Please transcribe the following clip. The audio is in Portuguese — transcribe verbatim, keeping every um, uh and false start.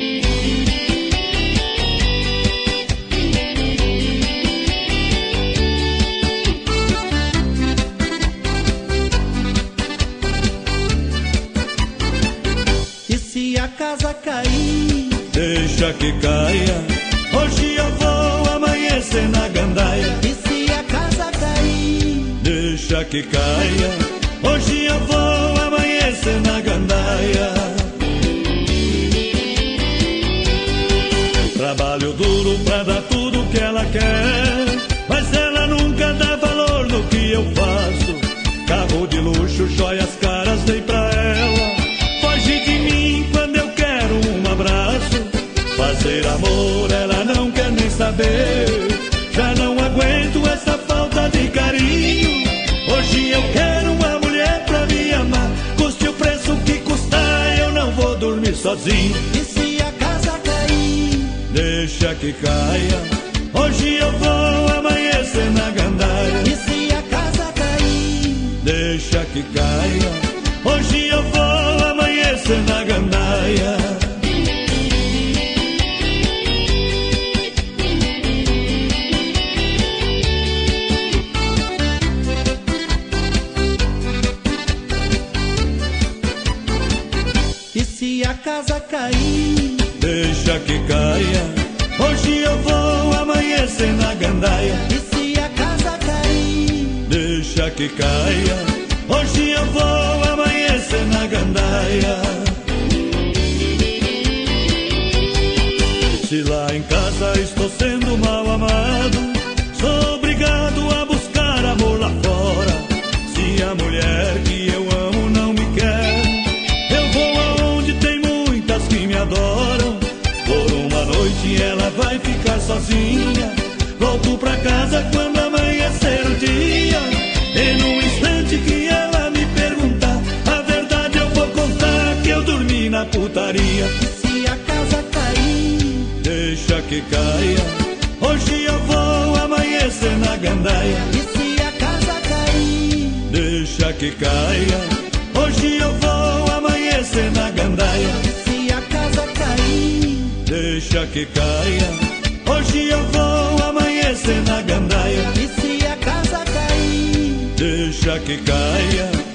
E se a casa cair, deixa que caia. Hoje eu vou amanhecer na gandaia. e se a casa cair, Deixa que caia. Hoje eu vou amanhecer na gandaia. Trabalho duro pra dar tudo que ela quer, mas ela nunca dá valor no que eu faço. Carro de luxo, joias caras dei pra ela. Foge de mim quando eu quero um abraço. Fazer amor ela não quer nem saber. Já não aguento essa falta de carinho. Hoje eu quero uma mulher pra me amar. Custe o preço que custar, eu não vou dormir sozinho. e se a casa cair, Deixa que caia. Hoje eu vou amanhecer na gandaia. e se a casa cair, Deixa que caia. Hoje eu vou amanhecer na gandaia. e se a casa cair, Deixa que caia. Hoje eu vou amanhecer na gandaia. e se a casa cair, Deixa que caia. Hoje eu vou amanhecer na gandaia. Se lá em casa estou sendo mal amado, sou obrigado a buscar amor lá fora. Se a mulher que eu amo não me quer, eu vou aonde tem muitas que me adoram. Por uma noite ela vai ficar sozinha. Volto pra casa quando amanhecer o dia. E num instante que ela me perguntar, a verdade eu vou contar que eu dormi na putaria. e se a casa cair, Deixa que caia. Hoje eu vou amanhecer na gandaia. e se a casa cair, Deixa que caia. Hoje eu vou amanhecer na gandaia. e se a casa cair, Deixa que caia. Hoje eu vou amanhecer na gandaia. e se a casa cair, Deixa que caia.